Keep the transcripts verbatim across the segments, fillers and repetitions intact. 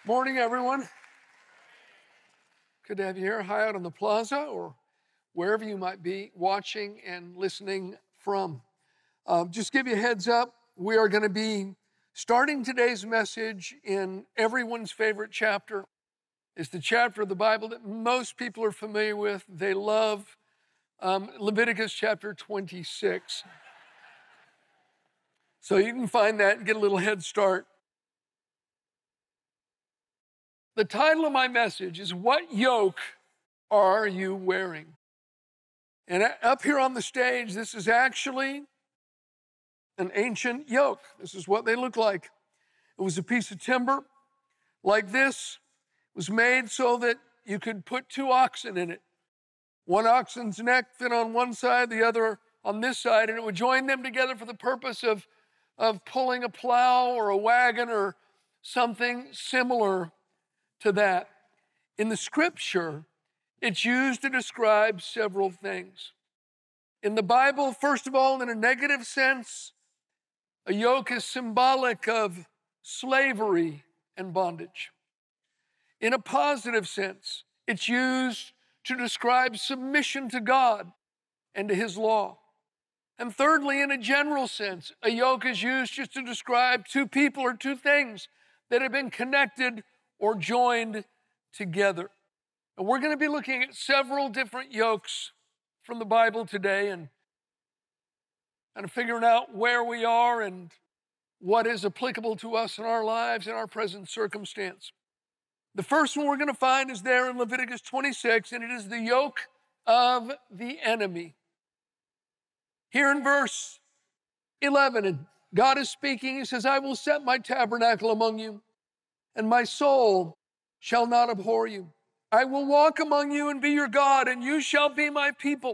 Morning, everyone. Good to have you here, high out on the plaza or wherever you might be watching and listening from. Um, just give you a heads up, we are going to be starting today's message in everyone's favorite chapter. It's the chapter of the Bible that most people are familiar with. They love um, Leviticus chapter twenty-six. So you can find that and get a little head start. The title of my message is, What Yoke Are You Wearing? And up here on the stage, this is actually an ancient yoke. This is what they look like. It was a piece of timber like this. It was made so that you could put two oxen in it. One oxen's neck fit on one side, the other on this side, and it would join them together for the purpose of, of pulling a plow or a wagon or something similar to that. In the scripture, it's used to describe several things. In the Bible, first of all, in a negative sense, a yoke is symbolic of slavery and bondage. In a positive sense, it's used to describe submission to God and to His law. And thirdly, in a general sense, a yoke is used just to describe two people or two things that have been connected or joined together. And we're going to be looking at several different yokes from the Bible today and kind of figuring out where we are and what is applicable to us in our lives in our present circumstance. The first one we're going to find is there in Leviticus twenty-six, and it is the yoke of the enemy. Here in verse eleven, and God is speaking. He says, I will set my tabernacle among you, and my soul shall not abhor you. I will walk among you and be your God, and you shall be my people.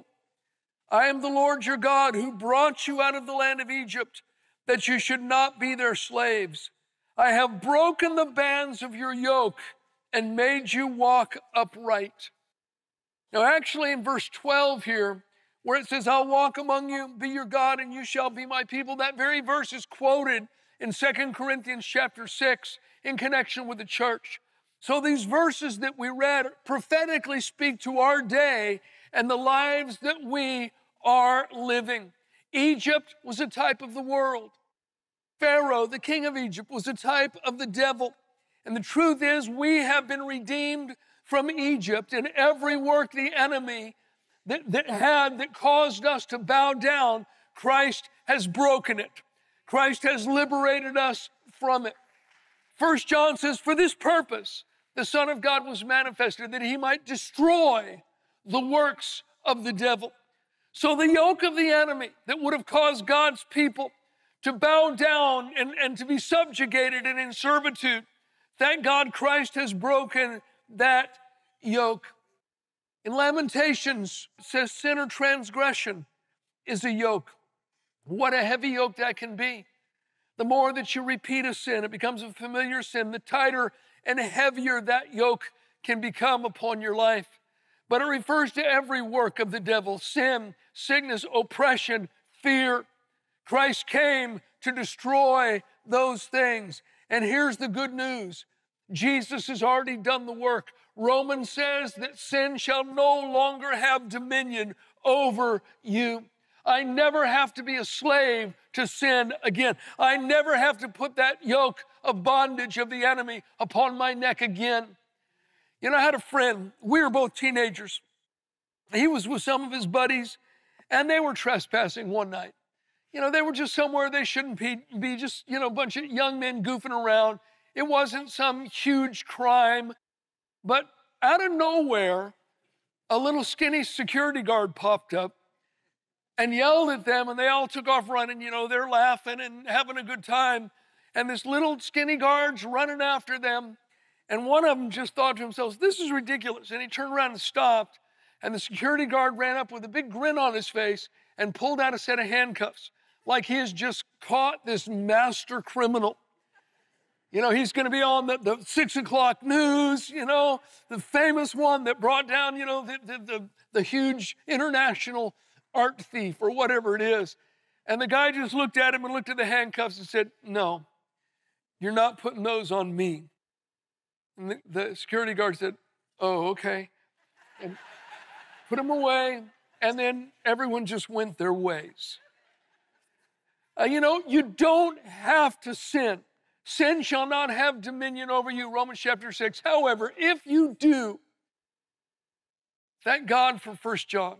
I am the Lord your God who brought you out of the land of Egypt, that you should not be their slaves. I have broken the bands of your yoke and made you walk upright. Now, actually, in verse twelve here, where it says, I'll walk among you, be your God, and you shall be my people, that very verse is quoted in Second Corinthians chapter six in connection with the church. So these verses that we read prophetically speak to our day and the lives that we are living. Egypt was a type of the world. Pharaoh, the king of Egypt, was a type of the devil. And the truth is, we have been redeemed from Egypt, and every work the enemy that, that had that caused us to bow down, Christ has broken it. Christ has liberated us from it. First John says, for this purpose, the Son of God was manifested, that he might destroy the works of the devil. So the yoke of the enemy that would have caused God's people to bow down and, and to be subjugated and in servitude, thank God Christ has broken that yoke. In Lamentations, it says sin or transgression is a yoke. What a heavy yoke that can be. The more that you repeat a sin, it becomes a familiar sin, the tighter and heavier that yoke can become upon your life. But it refers to every work of the devil: sin, sickness, oppression, fear. Christ came to destroy those things. And here's the good news. Jesus has already done the work. Romans says that sin shall no longer have dominion over you. I never have to be a slave to sin again. I never have to put that yoke of bondage of the enemy upon my neck again. You know, I had a friend. We were both teenagers. He was with some of his buddies, and they were trespassing one night. You know, they were just somewhere they shouldn't be, be just, you know, a bunch of young men goofing around. It wasn't some huge crime. But out of nowhere, a little skinny security guard popped up and yelled at them, and they all took off running. You know, they're laughing and having a good time. And this little skinny guard's running after them. And one of them just thought to himself, this is ridiculous. And he turned around and stopped. And the security guard ran up with a big grin on his face and pulled out a set of handcuffs, like he has just caught this master criminal. You know, he's going to be on the, the six o'clock news, you know, the famous one that brought down, you know, the, the, the, the huge international art thief or whatever it is. And the guy just looked at him and looked at the handcuffs and said, no, you're not putting those on me. And the, the security guard said, oh, okay. And put him away. And then everyone just went their ways. Uh, you know, you don't have to sin. Sin shall not have dominion over you, Romans chapter six. However, if you do, thank God for First John.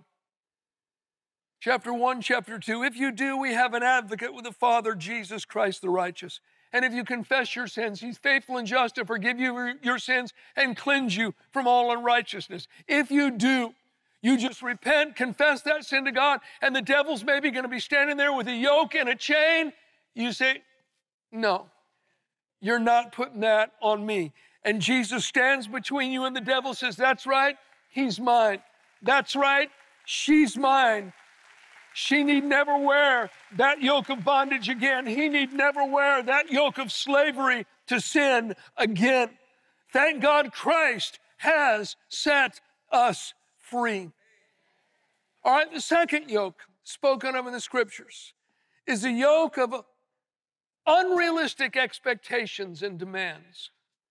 Chapter one, chapter two, if you do, we have an advocate with the Father, Jesus Christ the righteous. And if you confess your sins, he's faithful and just to forgive you your sins and cleanse you from all unrighteousness. If you do, you just repent, confess that sin to God, and the devil's maybe going to be standing there with a yoke and a chain. You say, no, you're not putting that on me. And Jesus stands between you and the devil, says, that's right, he's mine. That's right, she's mine. She need never wear that yoke of bondage again. He need never wear that yoke of slavery to sin again. Thank God Christ has set us free. All right, the second yoke spoken of in the scriptures is the yoke of unrealistic expectations and demands.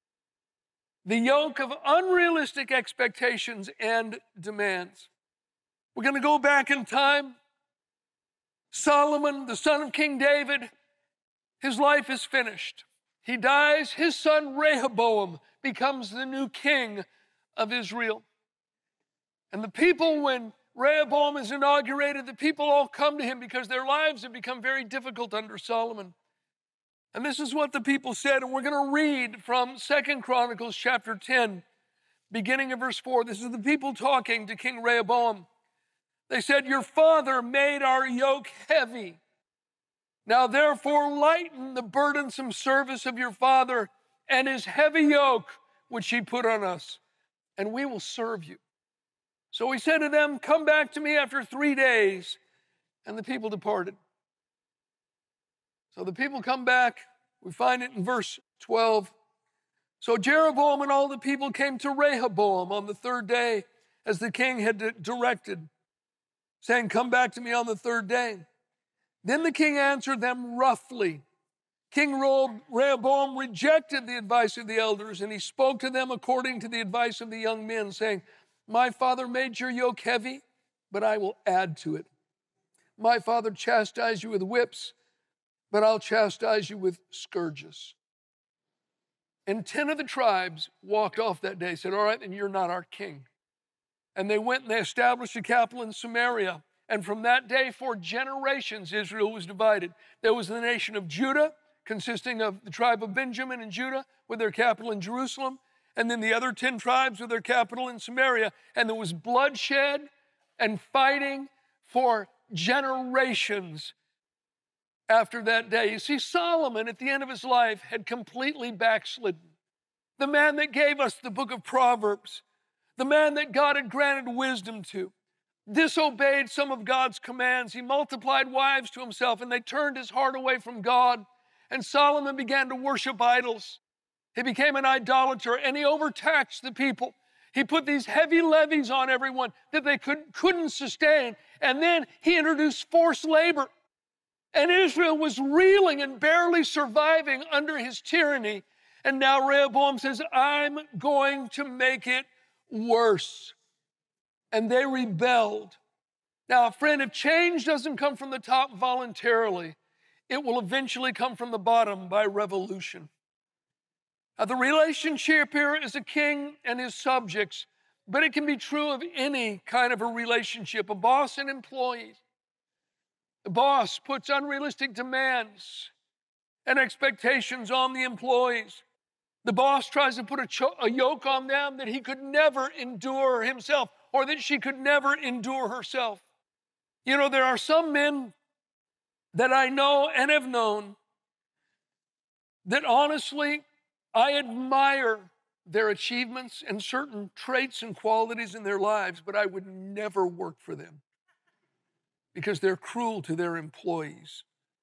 The yoke of unrealistic expectations and demands. We're going to go back in time. Solomon, the son of King David, his life is finished. He dies. His son Rehoboam becomes the new king of Israel. And the people, when Rehoboam is inaugurated, the people all come to him because their lives have become very difficult under Solomon. And this is what the people said, and we're going to read from Second Chronicles chapter ten, beginning of verse four. This is the people talking to King Rehoboam. They said, your father made our yoke heavy. Now therefore lighten the burdensome service of your father and his heavy yoke, which he put on us, and we will serve you. So he said to them, come back to me after three days. And the people departed. So the people come back. We find it in verse twelve. So Jeroboam and all the people came to Rehoboam on the third day, as the king had directed, saying, come back to me on the third day. Then the king answered them roughly. King Rehoboam rejected the advice of the elders, and he spoke to them according to the advice of the young men, saying, my father made your yoke heavy, but I will add to it. My father chastised you with whips, but I'll chastise you with scourges. And ten of the tribes walked off that day, said, all right, then you're not our king. And they went and they established a capital in Samaria. And from that day, for generations, Israel was divided. There was the nation of Judah, consisting of the tribe of Benjamin and Judah, with their capital in Jerusalem. And then the other ten tribes with their capital in Samaria. And there was bloodshed and fighting for generations after that day. You see, Solomon, at the end of his life, had completely backslidden. The man that gave us the book of Proverbs, the man that God had granted wisdom to, disobeyed some of God's commands. He multiplied wives to himself, and they turned his heart away from God. And Solomon began to worship idols. He became an idolater, and he overtaxed the people. He put these heavy levies on everyone that they could, couldn't sustain. And then he introduced forced labor. And Israel was reeling and barely surviving under his tyranny. And now Rehoboam says, I'm going to make it worse. And they rebelled. Now, friend, if change doesn't come from the top voluntarily, it will eventually come from the bottom by revolution. Now, the relationship here is a king and his subjects, but it can be true of any kind of a relationship, a boss and employees. The boss puts unrealistic demands and expectations on the employees. The boss tries to put a, cho- a yoke on them that he could never endure himself, or that she could never endure herself. You know, there are some men that I know and have known that honestly, I admire their achievements and certain traits and qualities in their lives, but I would never work for them because they're cruel to their employees.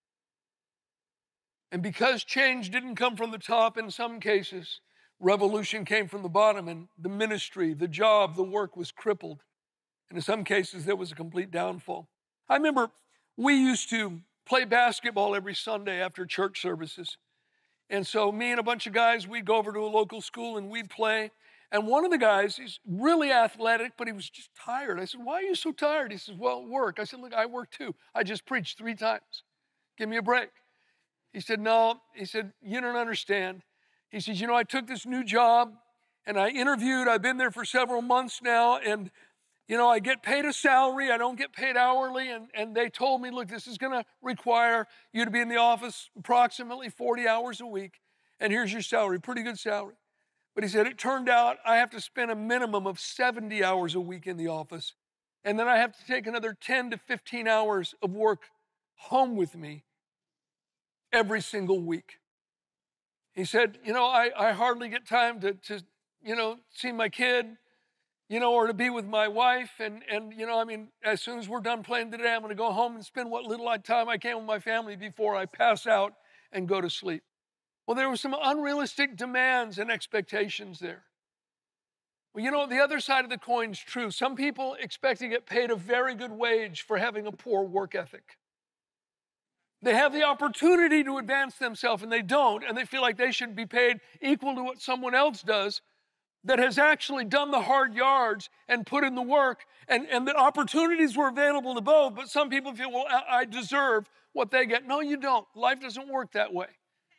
And because change didn't come from the top in some cases, revolution came from the bottom, and the ministry, the job, the work was crippled. And in some cases, there was a complete downfall. I remember we used to play basketball every Sunday after church services. And so me and a bunch of guys, we'd go over to a local school and we'd play. And one of the guys, he's really athletic, but he was just tired. I said, why are you so tired? He says, well, work. I said, look, I work too. I just preached three times. Give me a break. He said, no. He said, you don't understand. He says, you know, I took this new job and I interviewed. I've been there for several months now. And, you know, I get paid a salary. I don't get paid hourly. And, and they told me, look, this is going to require you to be in the office approximately forty hours a week. And here's your salary, pretty good salary. But he said, it turned out I have to spend a minimum of seventy hours a week in the office. And then I have to take another ten to fifteen hours of work home with me every single week. He said, you know, I, I hardly get time to, to, you know, see my kid, you know, or to be with my wife. And, and, you know, I mean, as soon as we're done playing today, I'm going to go home and spend what little time I can with my family before I pass out and go to sleep. Well, there were some unrealistic demands and expectations there. Well, you know, the other side of the coin is true. Some people expect to get paid a very good wage for having a poor work ethic. They have the opportunity to advance themselves, and they don't, and they feel like they should be paid equal to what someone else does that has actually done the hard yards and put in the work, and, and the opportunities were available to both, but some people feel, well, I, I deserve what they get. No, you don't. Life doesn't work that way.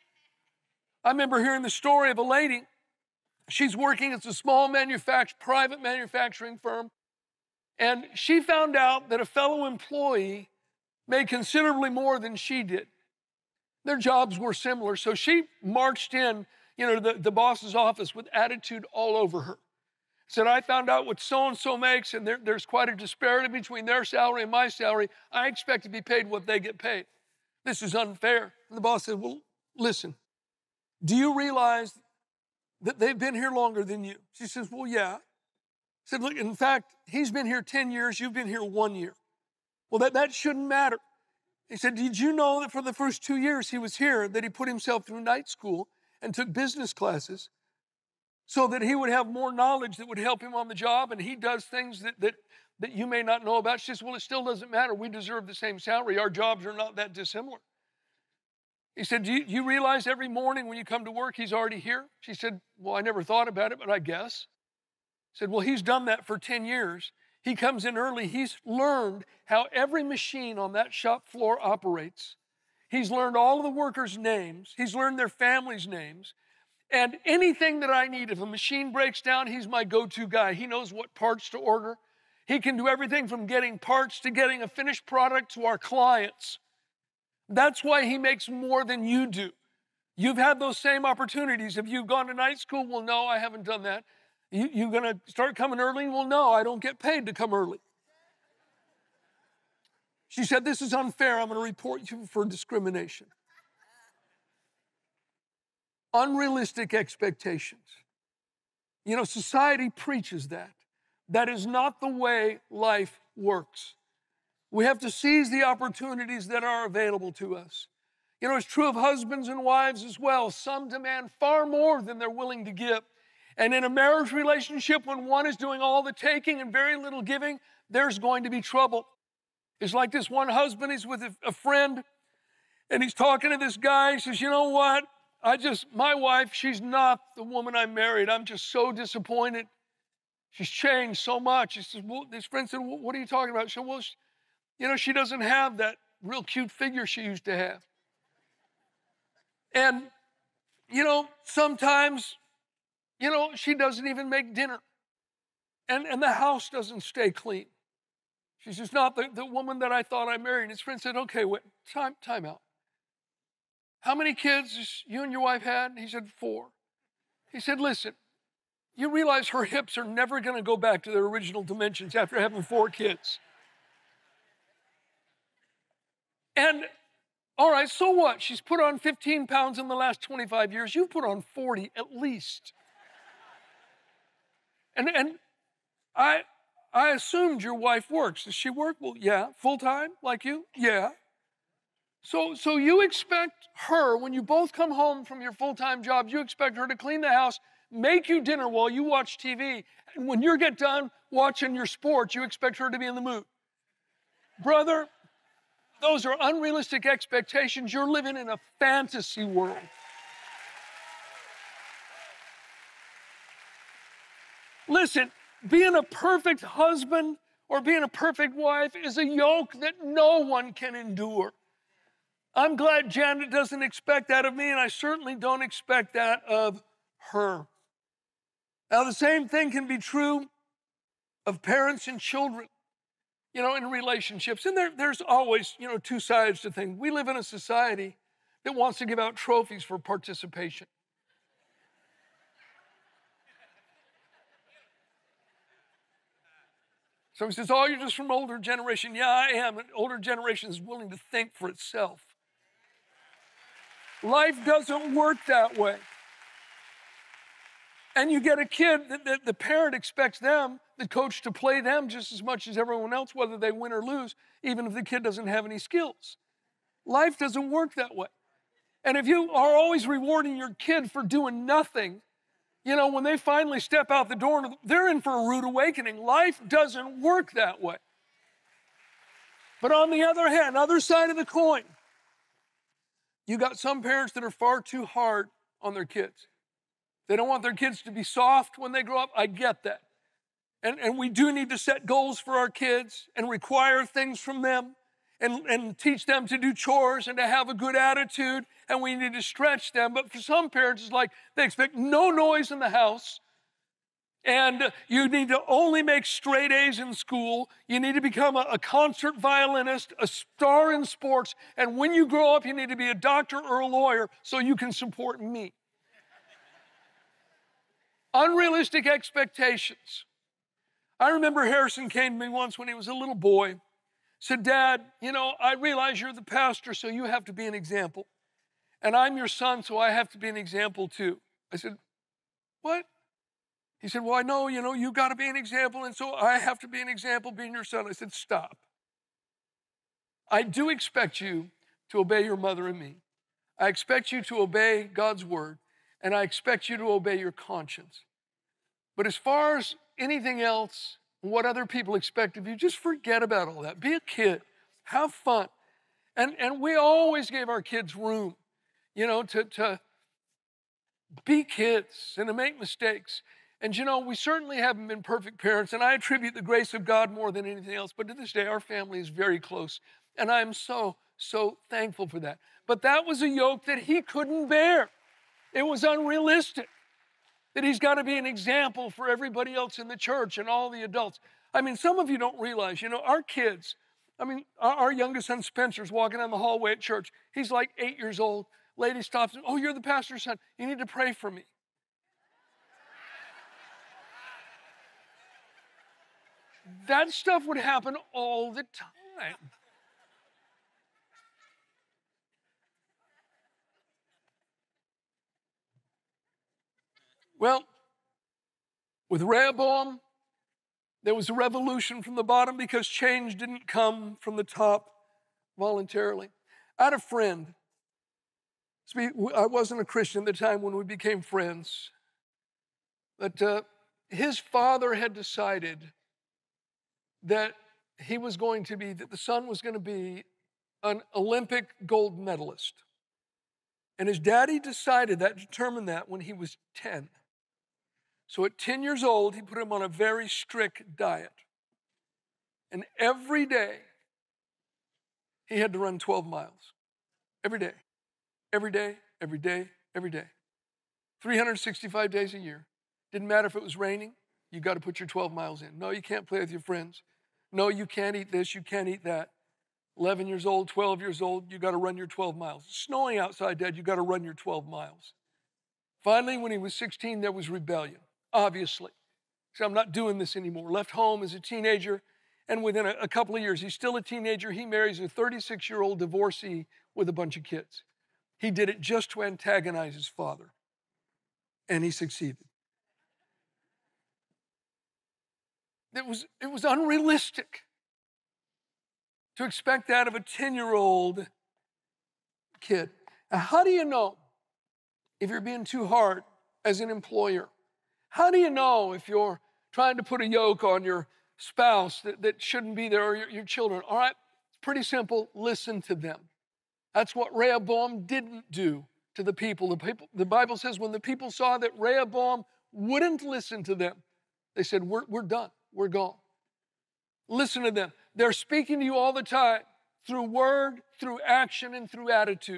I remember hearing the story of a lady. She's working at a small manufact- private manufacturing firm, and she found out that a fellow employee made considerably more than she did. Their jobs were similar, so she marched in, you know, the, the boss's office with attitude all over her. Said, I found out what so-and-so makes, and there, there's quite a disparity between their salary and my salary. I expect to be paid what they get paid. This is unfair. And the boss said, well, listen, do you realize that they've been here longer than you? She says, well, yeah. He said, look, in fact, he's been here ten years, you've been here one year. Well, that, that shouldn't matter. He said, did you know that for the first two years he was here, that he put himself through night school and took business classes so that he would have more knowledge that would help him on the job, and he does things that, that, that you may not know about? She says, well, it still doesn't matter. We deserve the same salary. Our jobs are not that dissimilar. He said, do you, do you realize every morning when you come to work, he's already here? She said, well, I never thought about it, but I guess. He said, well, he's done that for ten years. He comes in early. He's learned how every machine on that shop floor operates. He's learned all of the workers' names. He's learned their families' names. And anything that I need, if a machine breaks down, he's my go-to guy. He knows what parts to order. He can do everything from getting parts to getting a finished product to our clients. That's why he makes more than you do. You've had those same opportunities. If you've gone to night school, well, no, I haven't done that. You, you're going to start coming early? Well, no, I don't get paid to come early. She said, this is unfair. I'm going to report you for discrimination. Unrealistic expectations. You know, society preaches that. That is not the way life works. We have to seize the opportunities that are available to us. You know, it's true of husbands and wives as well. Some demand far more than they're willing to give. And in a marriage relationship, when one is doing all the taking and very little giving, there's going to be trouble. It's like this one husband, he's with a, a friend, and he's talking to this guy. He says, you know what? I just, my wife, she's not the woman I married. I'm just so disappointed. She's changed so much. He says, well, his friend said, well, what are you talking about? She said, well, she, you know, she doesn't have that real cute figure she used to have. And, you know, sometimes, you know, she doesn't even make dinner. And, and the house doesn't stay clean. She's just not the, the woman that I thought I married. And his friend said, okay, wait, time, time out. How many kids you and your wife had? He said, four. He said, listen, you realize her hips are never going to go back to their original dimensions after having four kids. And, all right, so what? She's put on fifteen pounds in the last twenty-five years. You've put on forty at least. And, and I, I assumed your wife works. Does she work? Well, yeah. Full-time, like you? Yeah. So, so you expect her, when you both come home from your full-time jobs, you expect her to clean the house, make you dinner while you watch T V, and when you get done watching your sports, you expect her to be in the mood. Brother, those are unrealistic expectations. You're living in a fantasy world. Listen, being a perfect husband or being a perfect wife is a yoke that no one can endure. I'm glad Janet doesn't expect that of me, and I certainly don't expect that of her. Now, the same thing can be true of parents and children, you know, in relationships. And there, there's always, you know, two sides to things. We live in a society that wants to give out trophies for participation. So he says, oh, you're just from older generation. Yeah, I am. An older generation is willing to think for itself. Life doesn't work that way. And you get a kid that, that the parent expects them, the coach, to play them just as much as everyone else, whether they win or lose, even if the kid doesn't have any skills. Life doesn't work that way. And if you are always rewarding your kid for doing nothing, you know, when they finally step out the door, they're in for a rude awakening. Life doesn't work that way. But on the other hand, other side of the coin, you got some parents that are far too hard on their kids. They don't want their kids to be soft when they grow up. I get that. And, and we do need to set goals for our kids and require things from them and, and teach them to do chores and to have a good attitude, and we need to stretch them. But for some parents, it's like they expect no noise in the house, and you need to only make straight A's in school. You need to become a, a concert violinist, a star in sports, and when you grow up, you need to be a doctor or a lawyer so you can support me. Unrealistic expectations. I remember Harrison came to me once when he was a little boy, said, Dad, you know, I realize you're the pastor, so you have to be an example. And I'm your son, so I have to be an example too. I said, what? He said, well, I know, you know, you got to be an example, and so I have to be an example being your son. I said, stop. I do expect you to obey your mother and me. I expect you to obey God's word, and I expect you to obey your conscience. But as far as anything else, what other people expect of you, just forget about all that. Be a kid. Have fun. And, and we always gave our kids room, you know, to, to be kids and to make mistakes. And, you know, we certainly haven't been perfect parents, and I attribute the grace of God more than anything else. But to this day, our family is very close, and I'm so, so thankful for that. But that was a yoke that he couldn't bear. It was unrealistic. That he's got to be an example for everybody else in the church and all the adults. I mean, some of you don't realize, you know, our kids, I mean, our, our youngest son, Spencer's walking down the hallway at church. He's like eight years old. Lady stops, oh, you're the pastor's son. You need to pray for me. That stuff would happen all the time. Well, with Rehoboam, there was a revolution from the bottom because change didn't come from the top voluntarily. I had a friend. I wasn't a Christian at the time when we became friends. But uh, his father had decided that he was going to be, that the son was going to be an Olympic gold medalist. And his daddy decided that, determined that when he was ten. So at ten years old, he put him on a very strict diet. And every day, he had to run twelve miles. Every day. Every day, every day, every day. three hundred sixty-five days a year. Didn't matter if it was raining, you got to put your twelve miles in. No, you can't play with your friends. No, you can't eat this, you can't eat that. eleven years old, twelve years old, you got to run your twelve miles. It's snowing outside, Dad, you got to run your twelve miles. Finally, when he was sixteen, there was rebellion. Obviously. So I'm not doing this anymore. Left home as a teenager, and within a, a couple of years, he's still a teenager. He marries a thirty-six-year-old divorcee with a bunch of kids. He did it just to antagonize his father, and he succeeded. It was, it was unrealistic to expect that of a ten-year-old kid. Now, how do you know if you're being too hard as an employer? How do you know if you're trying to put a yoke on your spouse that, that shouldn't be there, or your, your children? All right, it's pretty simple. Listen to them. That's what Rehoboam didn't do to the people. The people. The Bible says when the people saw that Rehoboam wouldn't listen to them, They said, we're, we're done. We're gone. Listen to them. They're speaking to you all the time through word, through action, and through attitude.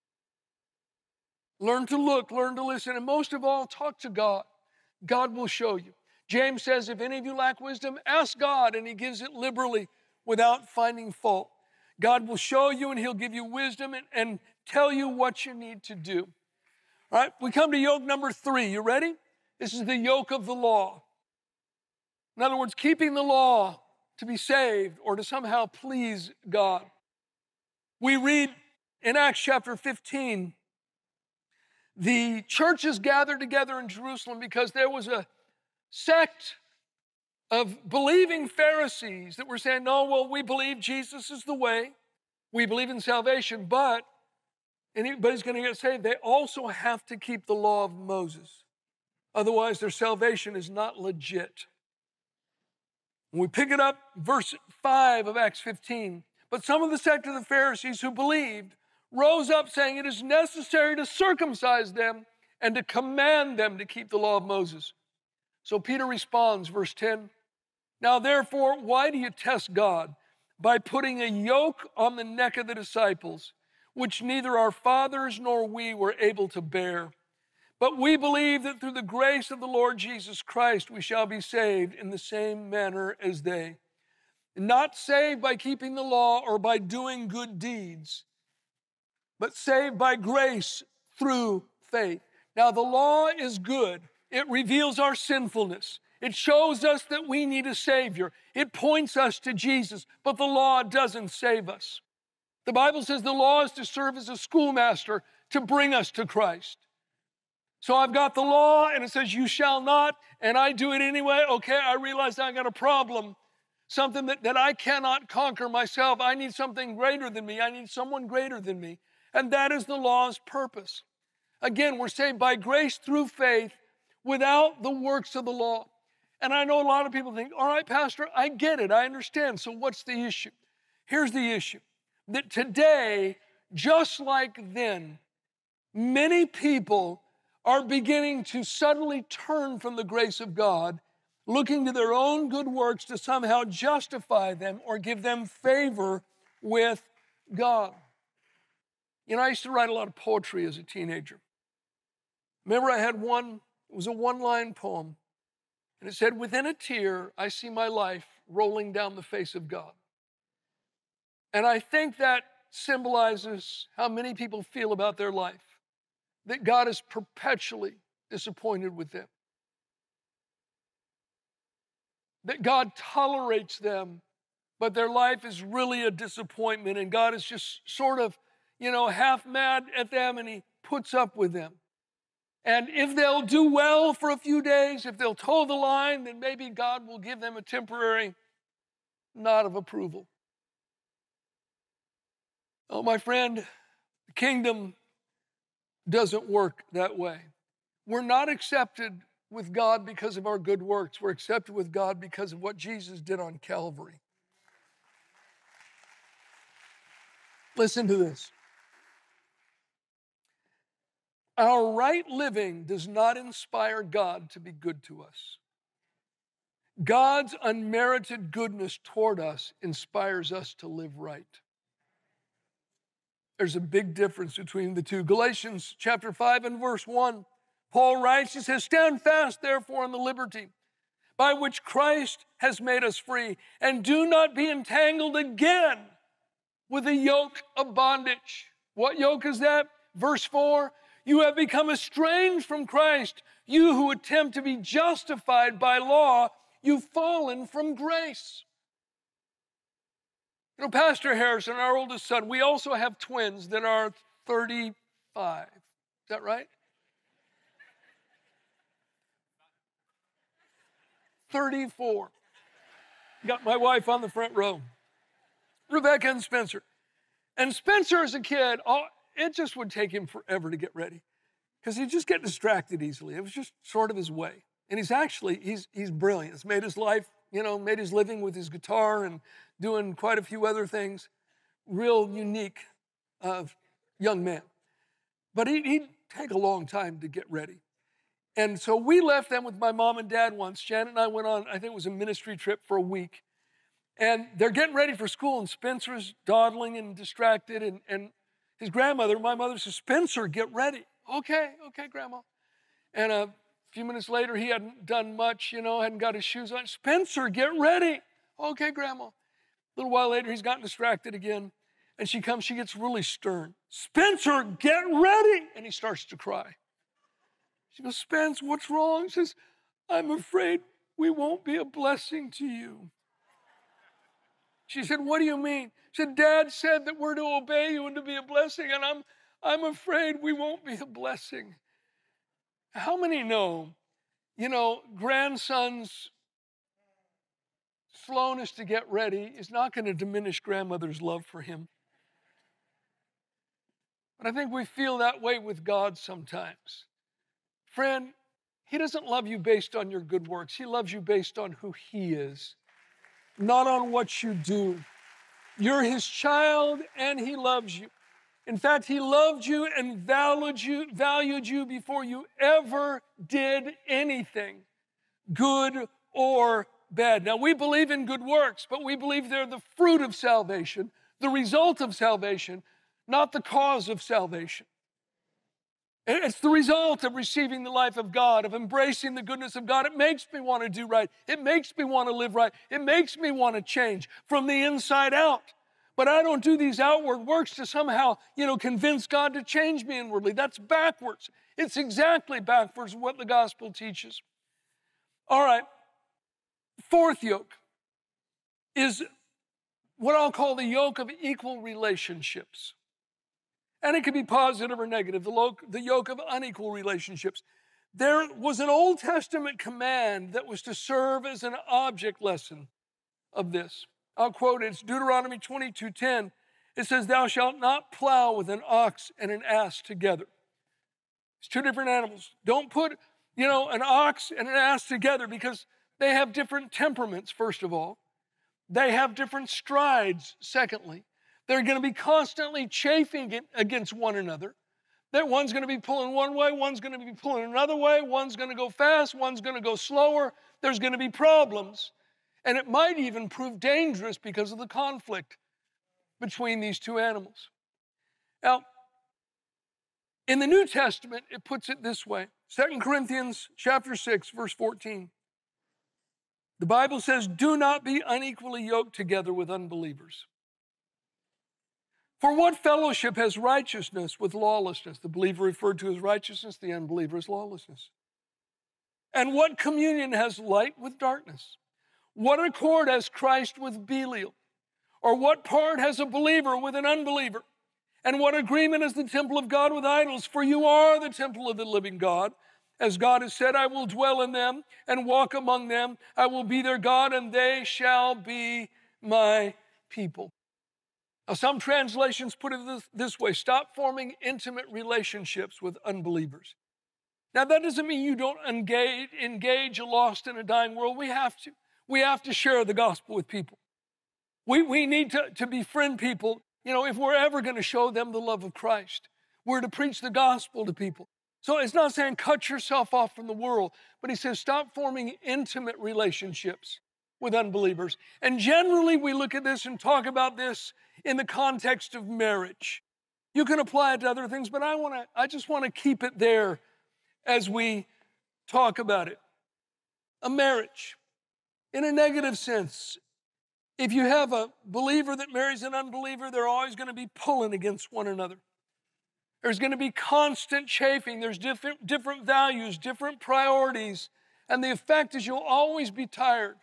Learn to look, learn to listen, and most of all, talk to God. God will show you. James says, if any of you lack wisdom, ask God, and he gives it liberally without finding fault. God will show you, and he'll give you wisdom and, and tell you what you need to do. All right, we come to yoke number three. You ready? This is the yoke of the law. In other words, keeping the law to be saved or to somehow please God. We read in Acts chapter fifteen, the churches gathered together in Jerusalem because there was a sect of believing Pharisees that were saying, no, well, we believe Jesus is the way. We believe in salvation, but anybody's going to get saved, they also have to keep the law of Moses. Otherwise, their salvation is not legit. When we pick it up, verse five of Acts fifteen, but some of the sect of the Pharisees who believed rose up saying it is necessary to circumcise them and to command them to keep the law of Moses. So Peter responds, verse ten, now therefore, why do you test God by putting a yoke on the neck of the disciples, which neither our fathers nor we were able to bear? But we believe that through the grace of the Lord Jesus Christ, we shall be saved in the same manner as they. Not saved by keeping the law or by doing good deeds, but saved by grace through faith. Now, the law is good. It reveals our sinfulness. It shows us that we need a Savior. It points us to Jesus, but the law doesn't save us. The Bible says the law is to serve as a schoolmaster to bring us to Christ. So I've got the law, and it says, you shall not, and I do it anyway. Okay, I realize I got a problem, something that, that I cannot conquer myself. I need something greater than me. I need someone greater than me. And that is the law's purpose. Again, we're saved by grace through faith without the works of the law. And I know a lot of people think, all right, Pastor, I get it. I understand. So what's the issue? Here's the issue. That today, just like then, many people are beginning to suddenly turn from the grace of God, looking to their own good works to somehow justify them or give them favor with God. You know, I used to write a lot of poetry as a teenager. Remember, I had one, it was a one-line poem, and it said, within a tear, I see my life rolling down the face of God. And I think that symbolizes how many people feel about their life, that God is perpetually disappointed with them, that God tolerates them, but their life is really a disappointment, and God is just sort of, you know, half mad at them, and he puts up with them. And if they'll do well for a few days, if they'll toe the line, then maybe God will give them a temporary nod of approval. Oh, my friend, the kingdom doesn't work that way. We're not accepted with God because of our good works. We're accepted with God because of what Jesus did on Calvary. Listen to this. Our right living does not inspire God to be good to us. God's unmerited goodness toward us inspires us to live right. There's a big difference between the two. Galatians chapter five and verse one, Paul writes, he says, stand fast, therefore, in the liberty by which Christ has made us free, and do not be entangled again with a yoke of bondage. What yoke is that? Verse four, you have become estranged from Christ. You who attempt to be justified by law, you've fallen from grace. You know, Pastor Harrison, our oldest son, we also have twins that are thirty-five. Is that right? thirty-four. Got my wife on the front row. Rebecca and Spencer. And Spencer as a kid, oh, it just would take him forever to get ready because he'd just get distracted easily. It was just sort of his way. And he's actually, he's, he's brilliant. It's made his life, you know, made his living with his guitar and doing quite a few other things. Real unique uh, young man. But he, he'd take a long time to get ready. And so we left them with my mom and dad once. Janet and I went on, I think it was a ministry trip for a week. And they're getting ready for school, and Spencer's dawdling and distracted. And, and his grandmother, my mother, says, Spencer, get ready. Okay, okay, Grandma. And a few minutes later, he hadn't done much, you know, hadn't got his shoes on. Spencer, get ready. Okay, Grandma. A little while later, he's gotten distracted again. And she comes, she gets really stern. Spencer, get ready. And he starts to cry. She goes, Spence, what's wrong? He says, I'm afraid we won't be a blessing to you. She said, what do you mean? She said, Dad said that we're to obey you and to be a blessing, and I'm, I'm afraid we won't be a blessing. How many know, you know, grandson's slowness to get ready is not going to diminish grandmother's love for him? But I think we feel that way with God sometimes. Friend, he doesn't love you based on your good works. He loves you based on who he is, not on what you do. You're his child, and he loves you. In fact, he loved you and valued you, valued you before you ever did anything, good or bad. Now, we believe in good works, but we believe they're the fruit of salvation, the result of salvation, not the cause of salvation. It's the result of receiving the life of God, of embracing the goodness of God. It makes me want to do right. It makes me want to live right. It makes me want to change from the inside out. But I don't do these outward works to somehow, you know, convince God to change me inwardly. That's backwards. It's exactly backwards of what the gospel teaches. All right. Fourth yoke is what I'll call the yoke of equal relationships. And it can be positive or negative, the, the yoke of unequal relationships. There was an Old Testament command that was to serve as an object lesson of this. I'll quote it. It's Deuteronomy twenty-two ten. It says, thou shalt not plow with an ox and an ass together. It's two different animals. Don't put, you know, an ox and an ass together because they have different temperaments, first of all. They have different strides, secondly. They're going to be constantly chafing against one another. That one's going to be pulling one way, one's going to be pulling another way, one's going to go fast, one's going to go slower. There's going to be problems. And it might even prove dangerous because of the conflict between these two animals. Now, in the New Testament, it puts it this way. Second Corinthians chapter six, verse fourteen. The Bible says, do not be unequally yoked together with unbelievers. For what fellowship has righteousness with lawlessness? The believer referred to as righteousness, the unbeliever as lawlessness. And what communion has light with darkness? What accord has Christ with Belial? Or what part has a believer with an unbeliever? And what agreement is the temple of God with idols? For you are the temple of the living God. As God has said, I will dwell in them and walk among them. I will be their God, and they shall be my people. Now, some translations put it this, this way. Stop forming intimate relationships with unbelievers. Now, that doesn't mean you don't engage, engage a lost and a dying world. We have to. We have to share the gospel with people. We, we need to, to befriend people, you know, if we're ever going to show them the love of Christ. We're to preach the gospel to people. So it's not saying cut yourself off from the world, but he says stop forming intimate relationships with unbelievers. And generally we look at this and talk about this in the context of marriage. You can apply it to other things, but I want to, I just want to keep it there as we talk about it. A marriage, in a negative sense, if you have a believer that marries an unbeliever, they're always going to be pulling against one another. There's going to be constant chafing. There's different, different values, different priorities. And the effect is you'll always be tired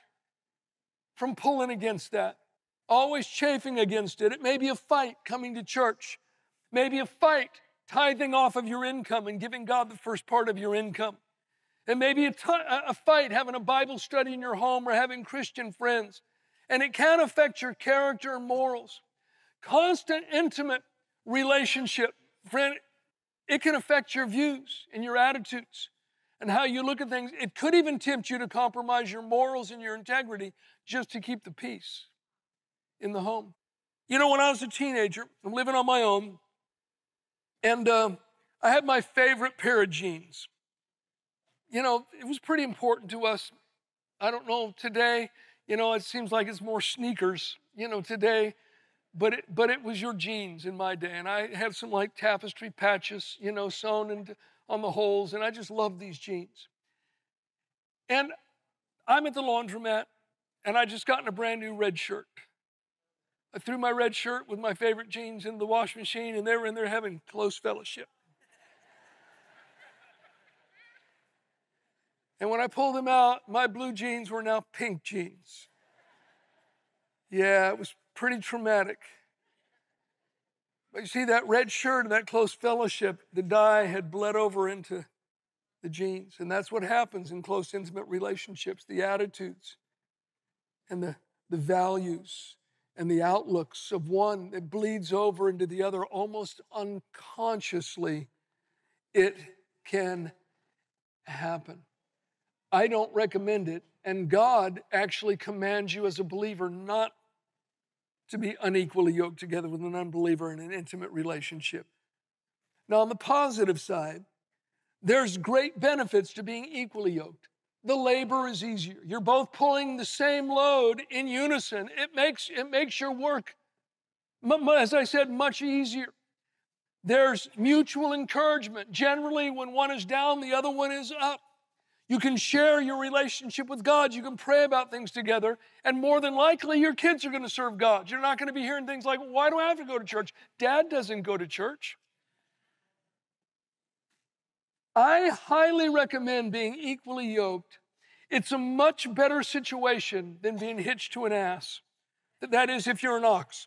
from pulling against that, always chafing against it. It may be a fight coming to church, maybe a fight tithing off of your income and giving God the first part of your income. It may be a, t- a fight having a Bible study in your home or having Christian friends. And it can affect your character and morals. Constant, intimate relationship, friend, it can affect your views and your attitudes and how you look at things. It could even tempt you to compromise your morals and your integrity just to keep the peace in the home. You know, when I was a teenager, I'm living on my own, and uh, I had my favorite pair of jeans. you know, it was pretty important to us. I don't know today, you know, it seems like it's more sneakers, you know, today, but it, but it was your jeans in my day. And I had some like tapestry patches, you know, sewn into, on the holes, and I just loved these jeans. And I'm at the laundromat, and I just gotten a brand new red shirt. I threw my red shirt with my favorite jeans into the washing machine, and they were in there having close fellowship. And when I pulled them out, my blue jeans were now pink jeans. Yeah, it was pretty traumatic. But you see, that red shirt and that close fellowship, the dye had bled over into the jeans. And that's what happens in close, intimate relationships. The attitudes and the, the values and the outlooks of one that bleeds over into the other almost unconsciously. It can happen. I don't recommend it, and God actually commands you as a believer not to be unequally yoked together with an unbeliever in an intimate relationship. Now, on the positive side, there's great benefits to being equally yoked. The labor is easier. You're both pulling the same load in unison. It makes, it makes your work, as I said, much easier. There's mutual encouragement. Generally, when one is down, the other one is up. You can share your relationship with God. You can pray about things together. And more than likely, your kids are going to serve God. You're not going to be hearing things like, why do I have to go to church? Dad doesn't go to church. I highly recommend being equally yoked. It's a much better situation than being hitched to an ass. That is, if you're an ox.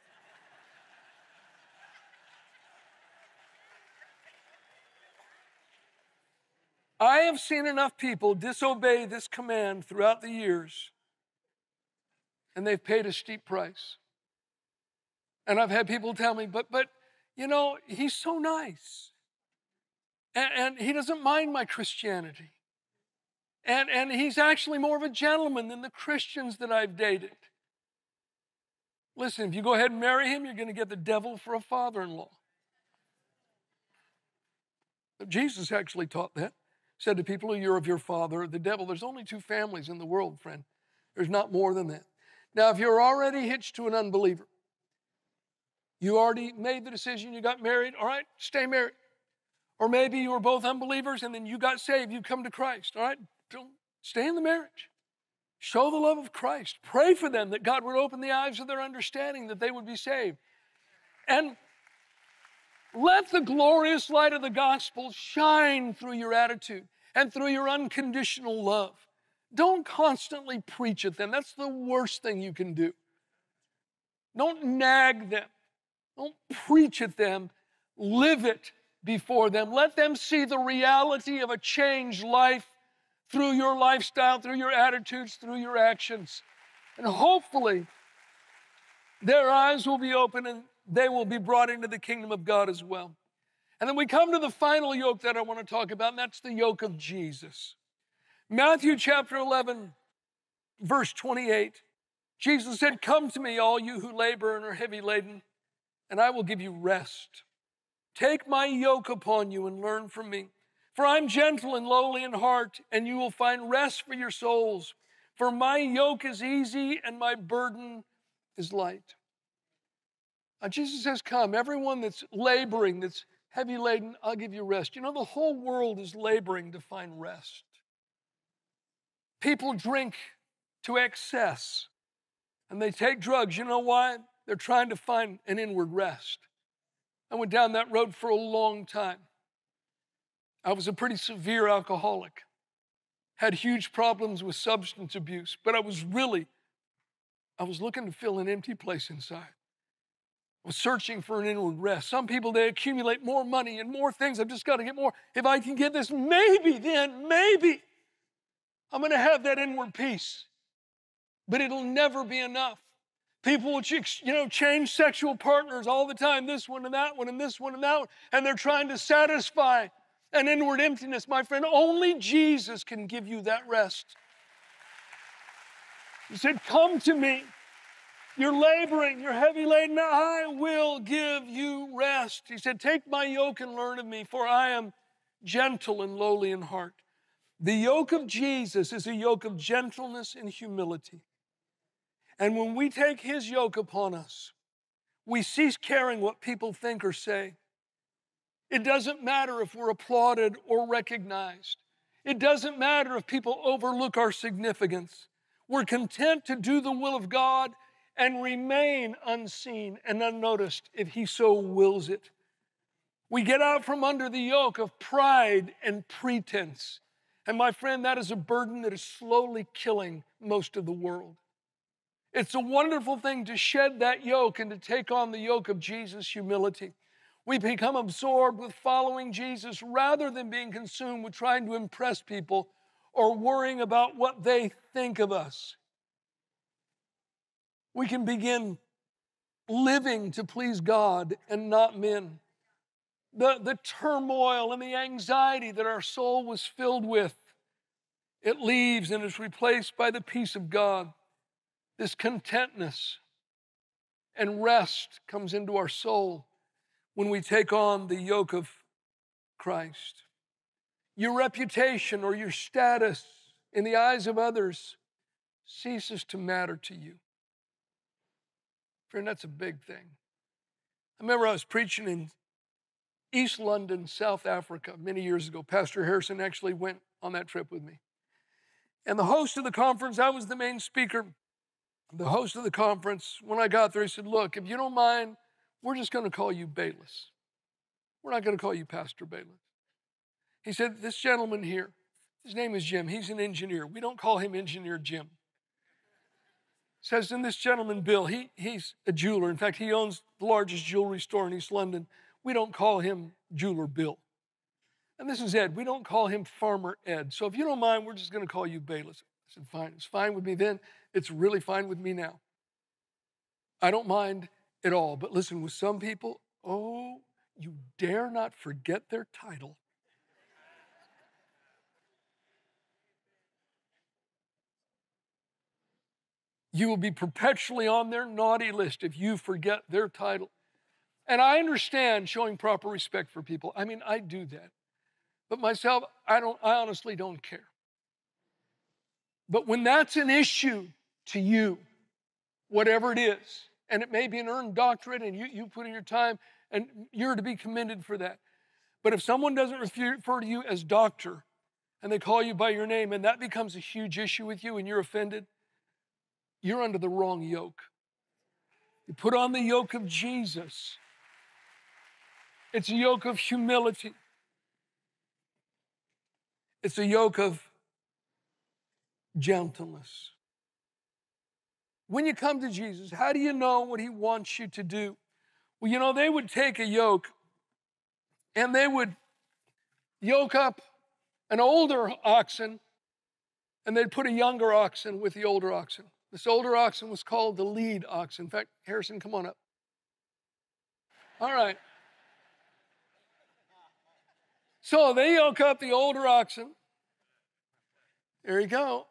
I have seen enough people disobey this command throughout the years, and they've paid a steep price. And I've had people tell me, but, but you know, he's so nice. And, and he doesn't mind my Christianity. And, and he's actually more of a gentleman than the Christians that I've dated. Listen, if you go ahead and marry him, you're going to get the devil for a father-in-law. But Jesus actually taught that. Said to people, you're of your father, the devil. There's only two families in the world, friend. There's not more than that. Now, if you're already hitched to an unbeliever, you already made the decision, you got married, all right, stay married. Or maybe you were both unbelievers and then you got saved, you come to Christ, all right? Don't stay in the marriage. Show the love of Christ. Pray for them that God would open the eyes of their understanding, that they would be saved. And let the glorious light of the gospel shine through your attitude and through your unconditional love. Don't constantly preach at them. That's the worst thing you can do. Don't nag them. Don't preach at them. Live it before them. Let them see the reality of a changed life through your lifestyle, through your attitudes, through your actions. And hopefully, their eyes will be open and they will be brought into the kingdom of God as well. And then we come to the final yoke that I want to talk about, and that's the yoke of Jesus. Matthew chapter eleven, verse twenty-eight, Jesus said, come to me, all you who labor and are heavy laden, and I will give you rest. Take my yoke upon you and learn from me. For I'm gentle and lowly in heart, and you will find rest for your souls. For my yoke is easy and my burden is light. Now, Jesus says, come, everyone that's laboring, that's heavy laden, I'll give you rest. You know, the whole world is laboring to find rest. People drink to excess, and they take drugs. You know why? They're trying to find an inward rest. I went down that road for a long time. I was a pretty severe alcoholic, had huge problems with substance abuse, but I was really, I was looking to fill an empty place inside. I was searching for an inward rest. Some people, they accumulate more money and more things. I've just got to get more. If I can get this, maybe then, maybe I'm going to have that inward peace. But it'll never be enough. People will, you know, change sexual partners all the time, this one and that one and this one and that one, and they're trying to satisfy an inward emptiness. My friend, only Jesus can give you that rest. He said, come to me. You're laboring, you're heavy laden, I will give you rest. He said, take my yoke and learn of me, for I am gentle and lowly in heart. The yoke of Jesus is a yoke of gentleness and humility. And when we take his yoke upon us, we cease caring what people think or say. It doesn't matter if we're applauded or recognized. It doesn't matter if people overlook our significance. We're content to do the will of God and remain unseen and unnoticed if he so wills it. We get out from under the yoke of pride and pretense. And my friend, that is a burden that is slowly killing most of the world. It's a wonderful thing to shed that yoke and to take on the yoke of Jesus' humility. We become absorbed with following Jesus rather than being consumed with trying to impress people or worrying about what they think of us. We can begin living to please God and not men. The, the turmoil and the anxiety that our soul was filled with, it leaves and is replaced by the peace of God. This contentness and rest comes into our soul when we take on the yoke of Christ. Your reputation or your status in the eyes of others ceases to matter to you. Friend, that's a big thing. I remember I was preaching in East London, South Africa, many years ago. Pastor Harrison actually went on that trip with me. And the host of the conference, I was the main speaker. The host of the conference, when I got there, he said, look, if you don't mind, we're just going to call you Bayless. We're not going to call you Pastor Bayless. He said, this gentleman here, his name is Jim. He's an engineer. We don't call him Engineer Jim. Says, and this gentleman, Bill, he, he's a jeweler. In fact, he owns the largest jewelry store in East London. We don't call him Jeweler Bill. And this is Ed. We don't call him Farmer Ed. So if you don't mind, we're just going to call you Bayless. I said, fine. It's fine with me then. It's really fine with me now. I don't mind at all. But listen, with some people, oh, you dare not forget their title. You will be perpetually on their naughty list if you forget their title. And I understand showing proper respect for people. I mean, I do that. But myself, I don't, I honestly don't care. But when that's an issue to you, whatever it is, and it may be an earned doctorate and you, you put in your time and you're to be commended for that. But if someone doesn't refer to you as doctor and they call you by your name and that becomes a huge issue with you and you're offended, you're under the wrong yoke. You put on the yoke of Jesus. It's a yoke of humility. It's a yoke of gentleness. When you come to Jesus, how do you know what he wants you to do? Well, you know, they would take a yoke and they would yoke up an older oxen and they'd put a younger oxen with the older oxen. This older oxen was called the lead oxen. In fact, Harrison, come on up. All right. So they yoke up the older oxen. There you go.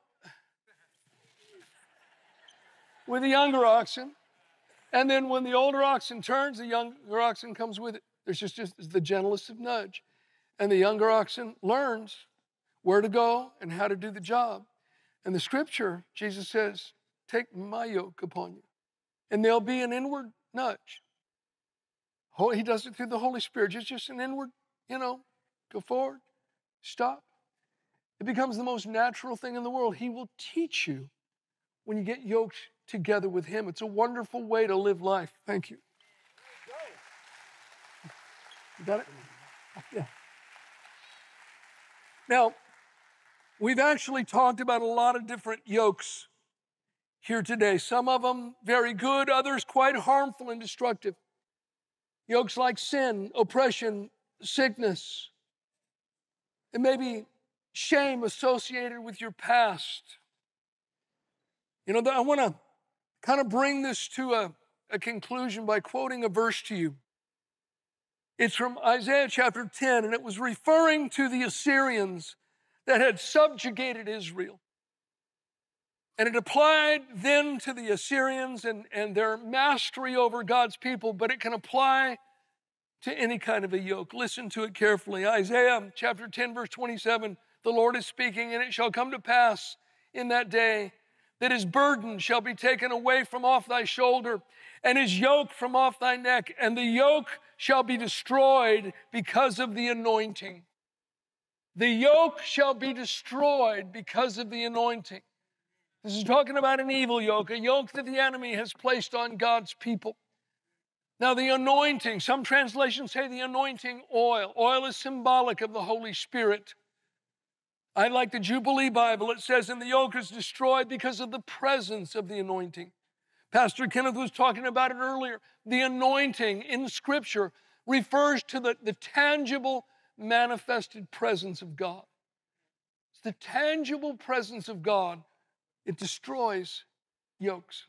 With the younger oxen. And then when the older oxen turns, the younger oxen comes with it. There's just, just the gentlest of nudge. And the younger oxen learns where to go and how to do the job. And the scripture, Jesus says, take my yoke upon you. And there'll be an inward nudge. He does it through the Holy Spirit. It's just an inward, you know, go forward, stop. It becomes the most natural thing in the world. He will teach you when you get yoked together with him. It's a wonderful way to live life. Thank you. You got it? Yeah. Now, we've actually talked about a lot of different yokes here today. Some of them very good, others quite harmful and destructive. Yokes like sin, oppression, sickness. It may be shame associated with your past. You know, I want to kind of bring this to a, a conclusion by quoting a verse to you. It's from Isaiah chapter ten, and it was referring to the Assyrians that had subjugated Israel. And it applied then to the Assyrians and, and their mastery over God's people, but it can apply to any kind of a yoke. Listen to it carefully. Isaiah chapter ten, verse twenty-seven, The Lord is speaking, and it shall come to pass in that day that his burden shall be taken away from off thy shoulder, and his yoke from off thy neck, and the yoke shall be destroyed because of the anointing. The yoke shall be destroyed because of the anointing. This is talking about an evil yoke, a yoke that the enemy has placed on God's people. Now, the anointing, some translations say the anointing oil. Oil is symbolic of the Holy Spirit. I like the Jubilee Bible. It says, and the yoke is destroyed because of the presence of the anointing. Pastor Kenneth was talking about it earlier. The anointing in Scripture refers to the, the tangible, manifested presence of God. It's the tangible presence of God. It destroys yokes.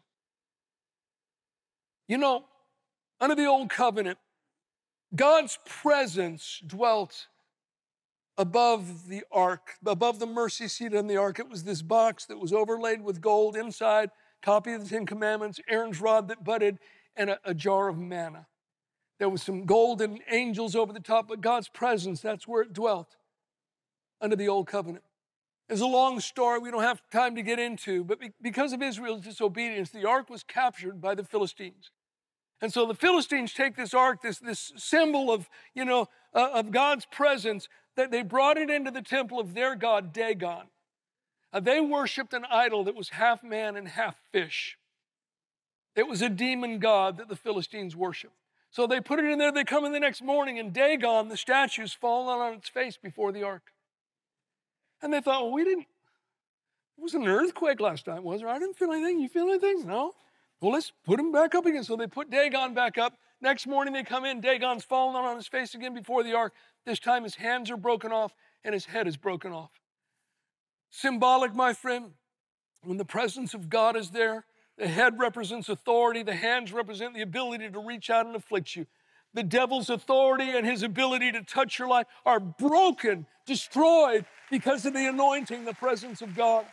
You know, under the old covenant, God's presence dwelt above the ark, above the mercy seat on the ark. It was this box that was overlaid with gold inside, copy of the Ten Commandments, Aaron's rod that budded, and a, a jar of manna. There was some golden angels over the top, but God's presence, that's where it dwelt under the old covenant. It's a long story we don't have time to get into, but because of Israel's disobedience, the ark was captured by the Philistines. And so the Philistines take this ark, this, this symbol of, you know, uh, of God's presence, that they brought it into the temple of their god, Dagon. Uh, they worshiped an idol that was half man and half fish. It was a demon god that the Philistines worshiped. So they put it in there, they come in the next morning, and Dagon, the statue's fallen on its face before the ark. And they thought, well, we didn't, it was an earthquake last time, wasn't there? I didn't feel anything. You feel anything? No. Well, let's put him back up again. So they put Dagon back up. Next morning they come in, Dagon's fallen on his face again before the ark. This time his hands are broken off and his head is broken off. Symbolic, my friend, when the presence of God is there, the head represents authority, the hands represent the ability to reach out and afflict you. The devil's authority and his ability to touch your life are broken, destroyed because of the anointing, the presence of God.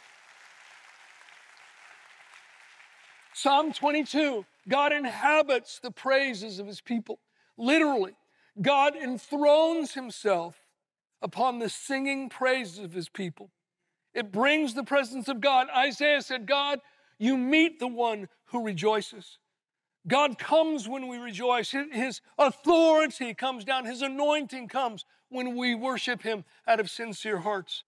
Psalm twenty-two, God inhabits the praises of his people. Literally, God enthrones himself upon the singing praises of his people. It brings the presence of God. Isaiah said, God, you meet the one who rejoices. God comes when we rejoice. His authority comes down. His anointing comes when we worship him out of sincere hearts.